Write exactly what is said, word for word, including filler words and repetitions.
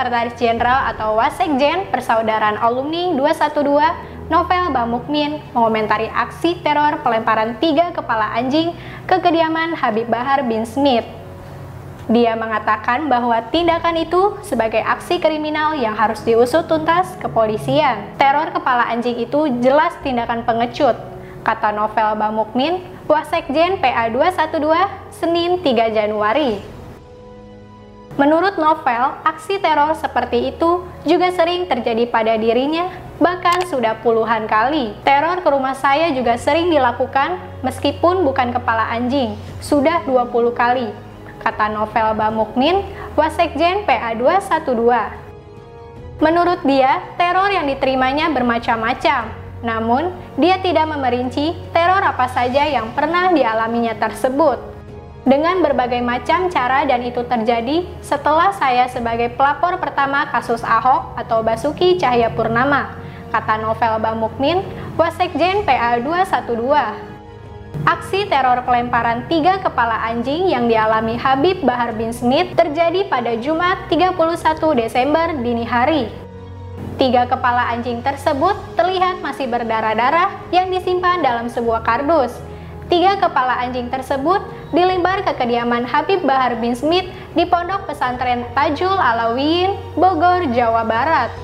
Sekretaris Jenderal atau Wasekjen Persaudaraan Alumni dua satu dua, Novel Bamukmin, mengomentari aksi teror pelemparan tiga kepala anjing ke kediaman Habib Bahar bin Smith. Dia mengatakan bahwa tindakan itu sebagai aksi kriminal yang harus diusut tuntas kepolisian. Teror kepala anjing itu jelas tindakan pengecut, kata Novel Bamukmin, Wasekjen P A dua satu dua, Senin tiga Januari. Menurut Novel, aksi teror seperti itu juga sering terjadi pada dirinya, bahkan sudah puluhan kali. Teror ke rumah saya juga sering dilakukan, meskipun bukan kepala anjing, sudah dua puluh kali, kata Novel Bamukmin, Wasekjen P A dua satu dua. Menurut dia, teror yang diterimanya bermacam-macam, namun dia tidak memerinci teror apa saja yang pernah dialaminya tersebut. Dengan berbagai macam cara dan itu terjadi setelah saya sebagai pelapor pertama kasus Ahok atau Basuki Cahayapurnama, kata Novel Bamukmin, Wasekjen P A dua satu dua. Aksi teror pelemparan tiga kepala anjing yang dialami Habib Bahar bin Smith terjadi pada Jumat tiga puluh satu Desember dini hari. Tiga kepala anjing tersebut terlihat masih berdarah-darah yang disimpan dalam sebuah kardus. Tiga kepala anjing tersebut dilembar ke kediaman Habib Bahar bin Smith di Pondok Pesantren Tajul Alawiyin, Bogor, Jawa Barat.